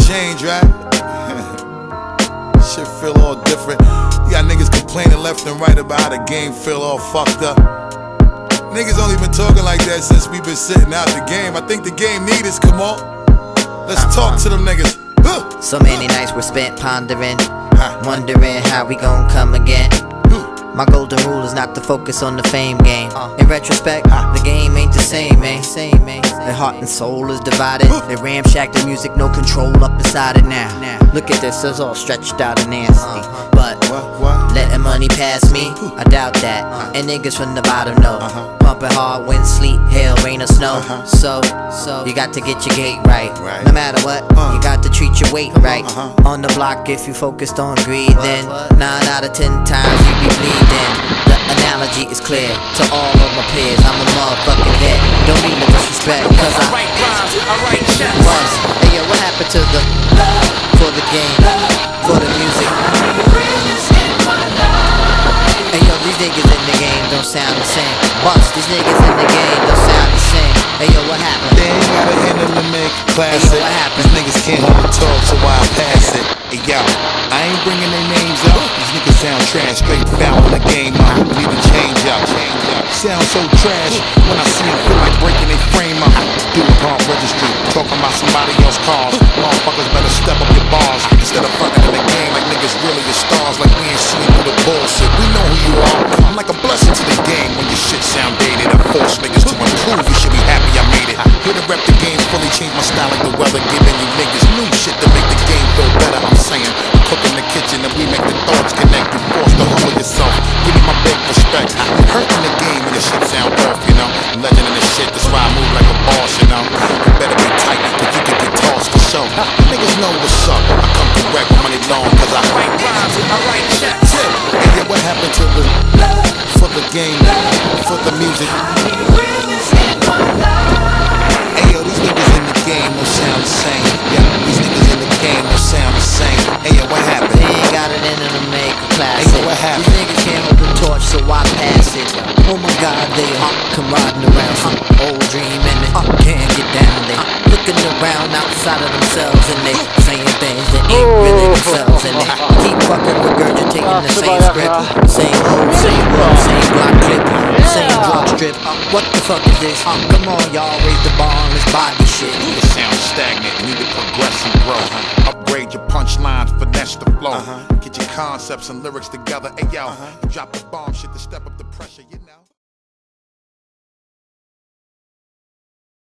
change, right? Shit feel all different. You got niggas complaining left and right about how the game feel all fucked up. Niggas only been talking like that since we been sitting out the game. I think the game need us, come on. Let's talk to them niggas. So many nights were spent pondering, wondering how we gon' come again. My golden rule is not to focus on the fame game. In retrospect, the game ain't the same, man. Their heart and soul is divided. They ramshack the music, no control up inside it now. Look at this, it's all stretched out and nasty. But letting money pass me, I doubt that. And niggas from the bottom know. Pumping hard, wind, sleet, hail, rain or snow. So you got to get your gate right. No matter what, you got to treat your weight right. On the block, if you focused on greed, then 9 out of 10 times you be bleeding. The analogy is clear to all of my peers. I'm a motherfucking vet. Don't mean no disrespect, cause I write rhymes, I write checks. Hey yo, what happened to the love for the game, for the music? Hey yo, these niggas in the game don't sound the same. Bust, these niggas in the game don't sound the same. Hey yo, what happened? They ain't got a hand in the make classic. Hey yo, what happened? These niggas can't hold a talk, so I pass it. Hey yo, I ain't bringing their names up. These niggas sound trash, straight foul in the game. I need to change up. Sound so trash when I see them feel like breaking their frame up. Do a pump registry, talking about somebody else's cars. Motherfuckers better step up your bars instead of fucking in the game like niggas really are stars. Like we ain't seeing through the bullshit. We know who you are. I'm like a blessing to the game when your shit sound dated. I force niggas to improve. You should be happy I made it. Here to rep the game, fully change my style like the weather, giving you niggas new shit to make the game feel better. I'm saying, cook in the kitchen and we make the thoughts connect. You forced to humble yourself. Give me my big respect. You hurting the game when your shit sound off, you know. Legend in this shit, that's why I move like a boss, you know. You better be tight, cause you can get tossed for sure. Niggas know what's up. I come correct, money long, cause I write rhymes, I write checks. And yeah, what happened to the love for the game, for the music? Hey yo, these niggas in the game don't sound the same. Yeah, these niggas in the game don't sound the same. Hey yo, what happened? They ain't got it in them to make a classic. Hey yo, what happened? These niggas can't hold the torch, so I pass it. Oh my God, they come riding around some old dream and they can't get down. They looking around outside of themselves and they saying things that ain't really themselves. And they keep fucking regurgitating the same script. Same hole, same road, same block clip, same drug strip. What the fuck is this? Come on y'all, raise the bar on this body shit. You sound stagnant, need to progress and grow. Upgrade your punchlines, finesse the flow. Get your concepts and lyrics together. Hey yo, drop the bomb shit to step up the pressure, you know.